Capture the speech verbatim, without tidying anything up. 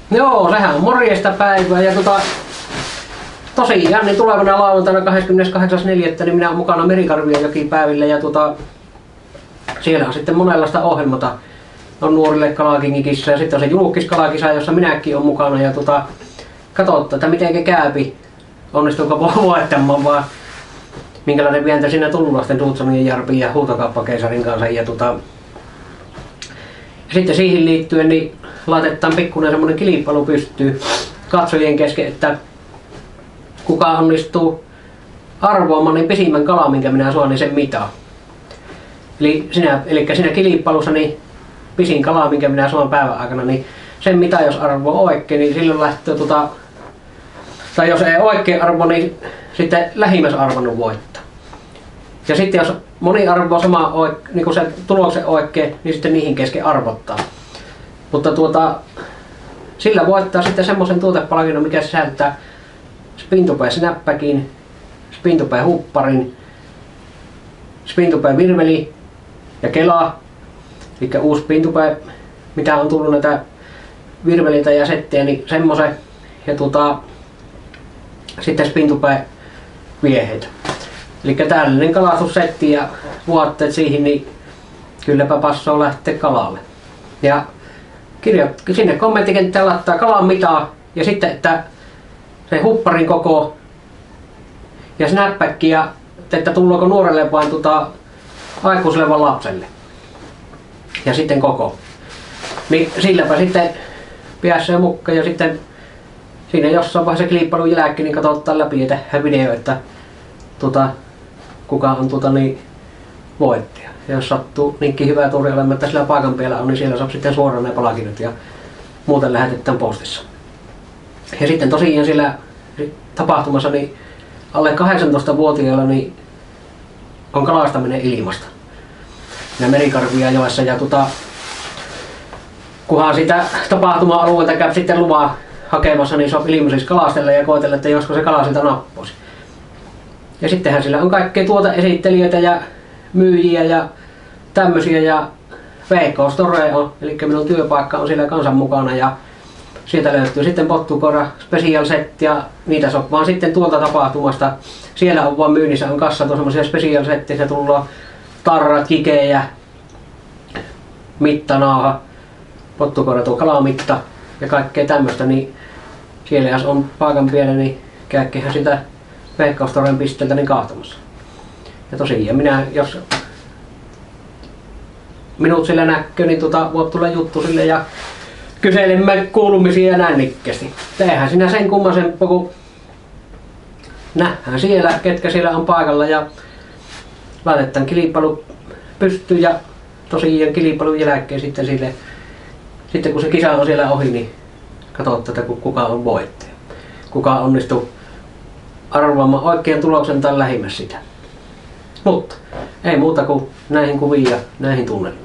Joo, sehän on morjesta päivää ja tota, tosiaan niin tulevana lauantaina kahdeskymmeneskahdeksas neljättä niin minä olen mukana Merikarvian jokipäivillä ja tota, siellä on sitten monenlaista ohjelmata. On nuorille kalakingikissa ja sitten on se julkiskalakisa, jossa minäkin olen mukana ja tota, katsotaan, että miten käypi, onnistuuko voittamaan vaan minkälainen vientä siinä tullut lasten Tuutsamien Jarpin ja Huutokauppakeisarin kanssa ja tota, ja sitten siihen liittyen niin laitetaan pikkuinen semmoinen kilpailu pystyy katsojien kesken, että kuka onnistuu arvoamaan niin pisimmän kalan, minkä minä saan, niin sen mitaa. Eli siinä, eli siinä kilpailussa niin pisin kala, minkä minä saan päivän aikana, niin sen mitä jos arvo on oikein, niin silloin lähtee tota, tai jos ei oikein arvo, niin sitten lähimmäs arvonnut voittaa. Ja sitten jos moni arvo sama niin kuin se tuloksen oikein, niin sitten niihin kesken arvottaa. Mutta tuota, sillä voittaa sitten semmoisen tuotepalkinnon, mikä sisältää spintupää snapbackin, spintupää hupparin, spintupää virveli ja kelaa. Eli uusi spintupää, mitä on tullut näitä virvelitä ja settejä, niin semmoisen. Ja tuota, sitten spintupää vieheitä. Eli tällainen kalastussetti ja vuotteet siihen, niin kylläpä passoo lähteä kalalle. Ja kirjo, sinne kommenttikenttään laittaa kalan mitaa ja sitten että se hupparin koko ja snapback ja että tullaanko nuorelle vai tuota, aikuiselle vai lapselle. Ja sitten koko. Niin silläpä sitten pääsee mukaan ja sitten siinä jossain vaiheessa kilpailun jälkeen niin katsotaan läpi ja tehdään video, että tuota, kuka on tuota, niin, voittaja. Ja jos sattuu niinkin hyvää tuuriolemaa, että sillä paikan päällä on, niin siellä saa sitten suoraan ne palkinnot ja muuten lähetetään postissa. Ja sitten tosiaan sillä tapahtumassa niin alle kahdeksantoista-vuotiailla niin on kalastaminen ilmasta. Ja Merikarvia joessa ja tuota, kunhan sitä tapahtuma-alueelta käy sitten luvan hakemassa, niin se on ilmaiseksi kalastella ja koetella, että josko se kala siltä nappoisi. Ja sittenhän sillä on kaikkea tuoteesittelijöitä ja myyjiä ja tämmösiä ja V K Store on, eli minun työpaikka on siellä kansan mukana ja sieltä löytyy sitten Pottukora Special Set ja niitä saa vaan sitten tuolta tapahtumasta. Siellä on vaan myynnissä, on kassat on semmosia Special Settiä, se tulee tarrat, kikejä, mittanaaha, Pottukora tuo kalamitta ja kaikkea tämmöstä, niin siellä jos on paikan päällä, niin käyköhän sitä V K Storen pisteeltä niin kahtomassa. Ja tosiaan minä, jos minut sillä näkyy, niin tuota, voit tulla juttu sille ja kyselemme kuulumisia ja näin nikkeesti. Tehdään sinä sen kummasempaa, kun nähdään siellä, ketkä siellä on paikalla ja laitetaan kilpailu pystyyn ja tosiaan kilpailun jälkeen sitten sille, sitten kun se kisa on siellä ohi, niin katsotaan, että kuka on voittaja. Kuka onnistuu arvaamaan oikean tuloksen tai lähimmäs sitä. Mutta ei muuta kuin näihin kuviin ja näihin tunnelmiin.